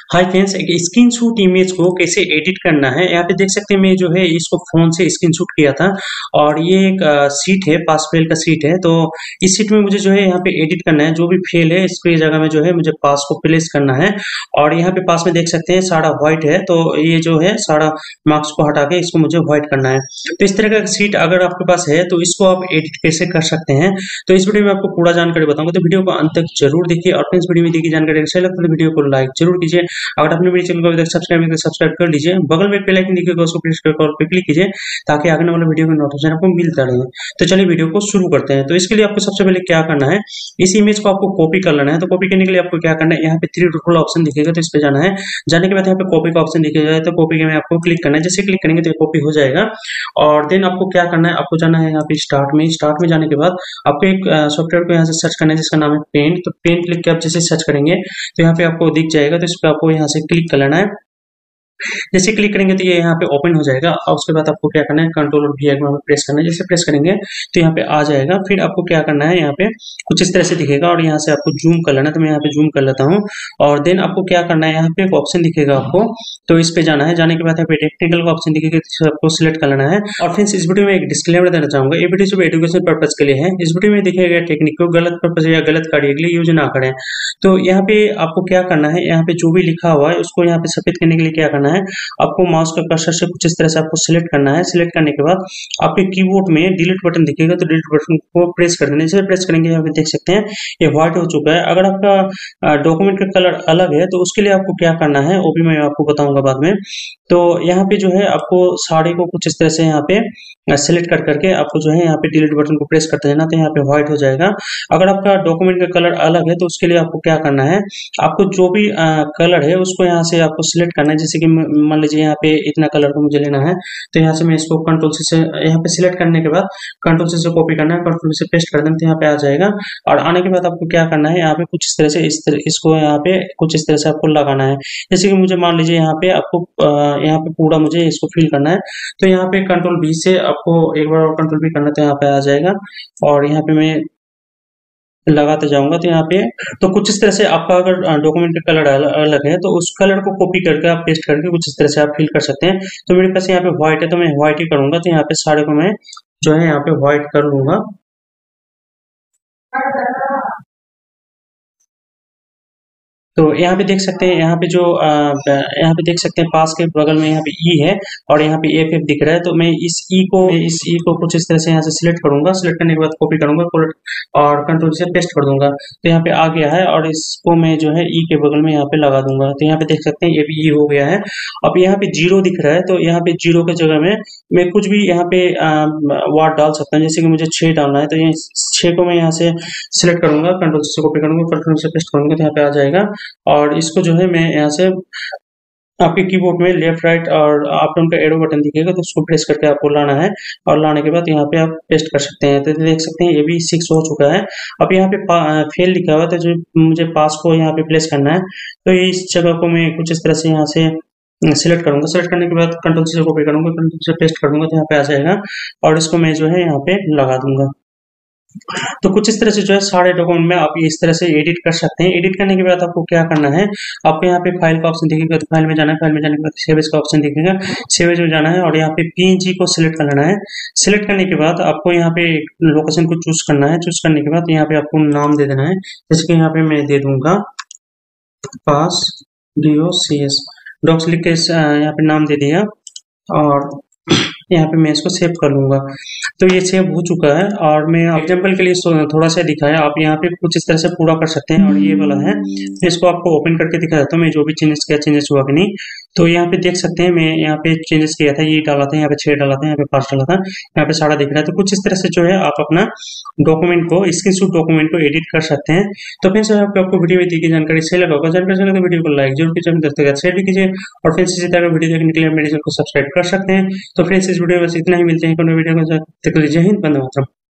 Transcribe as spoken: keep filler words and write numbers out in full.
हाय friends, एक screenshot image को कैसे एडिट करना है। यहाँ पे देख सकते हैं मैं जो है इसको फोन से स्क्रीनशॉट किया था और ये एक सीट है, पास फेल का सीट है। तो इस सीट में मुझे जो है यहाँ पे एडिट करना है, जो भी फेल है इसकी जगह में जो है मुझे पास को प्लेस करना है। और यहाँ पे पास में देख सकते हैं सारा व्हाइट है, तो ये जो है सारा मार्क्स को हटा के इसको मुझे व्हाइट करना है। तो इस तरह का सीट अगर आपके पास है तो इसको आप एडिट कैसे कर सकते हैं, तो इस वीडियो में आपको पूरा जानकारी बताऊंगा। तो वीडियो को अंत तक जरूर देखिए और फ्रेंड्स वीडियो में दी गई जानकारी अच्छी लगती है तो वीडियो को लाइक जरूर कीजिए। अगर आपने मेरे चैनल को अभी तक सब्सक्राइब नहीं किया तो सब्सक्राइब कर लीजिए। बगल में बेल आइकन दिखेगा, उसको प्रेस करके ऑल पे क्लिक कीजिए ताकि आगे वाले वीडियो का नोटिफिकेशन आपको मिलता रहे। तो चलिए वीडियो को शुरू करते हैं। तो इसके लिए आपको सबसे पहले क्या करना है, इस इमेज को आपको कॉपी कर लेना है। तो कॉपी करने के लिए आपको क्या करना है, यहाँ पे थ्री डॉट वाला ऑप्शन दिखेगा तो इस पे जाना है। जाने के बाद यहाँ पे कॉपी का ऑप्शन दिखेगा तो कॉपी के में आपको क्लिक करना है। जैसे क्लिक करेंगे तो कॉपी हो जाएगा। और देन आपको क्या करना है, आपको जाना है यहाँ पे स्टार्ट में। स्टार्ट में जाने के बाद आपको एक सॉफ्टवेयर को यहाँ से सर्च करना है जिसका नाम है पेंट। तो पेंट लिख के आप जैसे सर्च करेंगे तो यहाँ पे आपको दिख जाएगा। तो इस पे आपको यहाँ से क्लिक कर लेना है। जैसे क्लिक करेंगे तो ये यहाँ पे ओपन हो जाएगा और उसके बाद आपको क्या करना है, कंट्रोल और वी एक बार प्रेस करना है। जैसे प्रेस करेंगे तो यहाँ पे आ जाएगा। फिर आपको क्या करना है, यहाँ पे कुछ इस तरह से दिखेगा और यहाँ से आपको जूम कर लेना है। तो मैं यहाँ पे जूम कर लेता हूँ। और देन आपको क्या करना है, यहाँ पे एक ऑप्शन दिखेगा आपको, तो इस पे जाना है। जाने के बाद यहाँ पे टेक्निकल का ऑप्शन दिखेगा तो आपको सिलेक्ट कर लेना है। और फ्रेंड्स इस वीडियो में एक डिस्क्लेमर देना चाहूंगा, ये वीडियो सिर्फ एजुकेशन पर्पज के लिए है। इस वीडियो में दिखाया गया टेक्निक को गलत पर्पज या गलत कार्य के लिए यूज ना करें। तो यहाँ पे आपको क्या करना है, यहाँ पे जो भी लिखा हुआ है उसको यहाँ पे सफेद करने के लिए क्या करना है, आपको माउस का कर्सर से कुछ इस तरह से आपको सिलेक्ट करना है। सिलेक्ट करने के बाद आपके कीबोर्ड में डिलीट बटन दिखेगा तो डिलीट बटन को प्रेस कर देना है। जैसे प्रेस करेंगे यहाँ पे देख सकते हैं ये व्हाइट हो चुका है। अगर आपका डॉक्यूमेंट का कलर अलग है तो उसके लिए आपको क्या करना है वो भी मैं आपको बताऊंगा बाद में। तो यहाँ पे जो है आपको साड़ी को कुछ इस तरह से यहाँ पे सिलेक्ट कर करके आपको जो है यहाँ पे डिलीट बटन को प्रेस करते रहना, तो यहाँ पे व्हाइट हो जाएगा। अगर आपका डॉक्यूमेंट का कलर अलग है तो उसके लिए आपको क्या करना है, आपको जो भी कलर है उसको यहाँ से आपको सिलेक्ट करना है। जैसे कि मान लीजिए यहाँ पे इतना कलर को मुझे लेना है तो यहाँ से मैं इसको कंट्रोल सी से यहाँ पे सिलेक्ट करने के बाद कंट्रोल सी से कॉपी करना है, कंट्रोल से पेस्ट कर देना तो यहाँ पे आ जाएगा। और आने के बाद आपको क्या करना है, यहाँ पे कुछ इस तरह से इस तरह इसको यहाँ पे कुछ इस तरह से आपको लगाना है। जैसे कि मुझे मान लीजिए यहाँ पे आपको यहाँ पे पूरा मुझे इसको फिल करना है तो यहाँ पे कंट्रोल बी से आपको एक बार और कंट्रोल बी करना तो यहाँ पे आ जाएगा। और यहाँ पे मैं लगाते जाऊंगा तो यहाँ पे तो कुछ इस तरह से आपका अगर डॉक्यूमेंट का कलर अलग है तो उस कलर को कॉपी करके आप पेस्ट करके कुछ इस तरह से आप फिल कर सकते हैं। तो मेरे पास यहाँ पे व्हाइट है तो मैं व्हाइट ही करूंगा। तो यहाँ पे सारे को मैं जो है यहाँ पे व्हाइट कर लूंगा। तो यहाँ पे देख सकते हैं, यहाँ पे जो यहाँ पे देख सकते हैं पास के बगल में यहाँ पे ई है और यहाँ पे एफ एफ दिख रहा है। तो मैं इस ई को इस ई को कुछ इस तरह से यहाँ से सिलेक्ट करूंगा। सिलेक्ट करने के बाद कॉपी करूंगा और कंट्रोल से पेस्ट कर दूंगा तो यहाँ पे आ गया है। और इसको मैं जो है ई के बगल में यहाँ पे लगा दूंगा। तो यहाँ पे देख सकते हैं ये भी ई हो गया है। अब यहाँ पे जीरो दिख रहा है तो यहाँ पे जीरो की जगह में मैं कुछ भी यहाँ पे वर्ड डाल सकता हूँ। जैसे कि मुझे छह डालना है तो ये छह को मैं यहाँ से सिलेक्ट करूंगा, कंट्रोल से कॉपी करूंगा, कंट्रोल से पेस्ट करूंगा तो यहाँ पे आ जाएगा। और इसको जो है मैं यहाँ से आपके कीबोर्ड में लेफ्ट राइट और अप डाउन का एरो बटन दिखेगा तो उसको प्रेस करके आपको लाना है। और लाने के बाद यहाँ पे आप पेस्ट कर सकते हैं। तो देख सकते हैं ये भी सिक्स हो चुका है। अब यहाँ पे फेल लिखा हुआ है तो जो मुझे पास को यहाँ पे प्लेस करना है तो इस जगह को मैं कुछ इस तरह से यहाँ से सिलेक्ट करूंगा। सिलेक्ट करने के बाद कंट्रोल से कॉपी करूंगा, कंट्रोल से पेस्ट कर दूंगा तो यहाँ पे आ जाएगा। और इसको मैं जो है यहाँ पे लगा दूंगा। तो कुछ इस तरह से जो है सारे डॉक्यूमेंट में आप इस तरह से एडिट कर सकते हैं। एडिट करने के बाद आपको क्या करना है, आपको यहाँ पे फाइल का ऑप्शन दिखेगा तो फाइल में जाना है। फाइल में जाने के बाद सेव एज का ऑप्शन दिखेगा, सेव एज में जाना है और यहाँ पे पीएनजी को सिलेक्ट कर लेना है। सिलेक्ट करने के बाद आपको यहाँ पे लोकेशन को चूज करना है। चूज करने के बाद यहाँ पे आपको नाम दे देना है। जैसे कि यहाँ पे मैं दे दूंगा पास D O C S docs लिख के यहाँ पे नाम दे दिया और यहाँ पे मैं इसको सेव कर लूंगा। तो ये सेव हो चुका है और मैं एग्जांपल के लिए थोड़ा सा दिखाया, आप यहाँ पे कुछ इस तरह से पूरा कर सकते हैं। और ये वाला है इसको आपको ओपन करके दिखा देता हूँ मैं जो भी चेंजेस किया, चेंजेस हुआ कि नहीं। तो यहाँ पे देख सकते हैं मैं यहाँ पे चेंजेस किया था, ये डाला था, यहाँ पे छह डाला था, यहाँ पे पांच डाला था, यहाँ पे सारा दिख रहा है। तो कुछ इस तरह से जो है आप अपना डॉक्यूमेंट को स्क्रीनशॉट डॉक्यूमेंट को एडिट कर सकते हैं। तो फ्रेंड्स आपको वीडियो में दी गई जानकारी सही लगा होगा, जानकारी सही लगा तो वीडियो को लाइक जरूर कीजिए, दोस्तों के साथ शेयर भी कीजिए। और फ्रेंड्स इसी तरह वीडियो देखने के लिए मेरे चैनल को सब्सक्राइब कर सकते हैं। तो फ्रेंड्स इस वीडियो में बस इतना ही, मिलते हैं वीडियो में। जय हिंद, वंदे मातरम।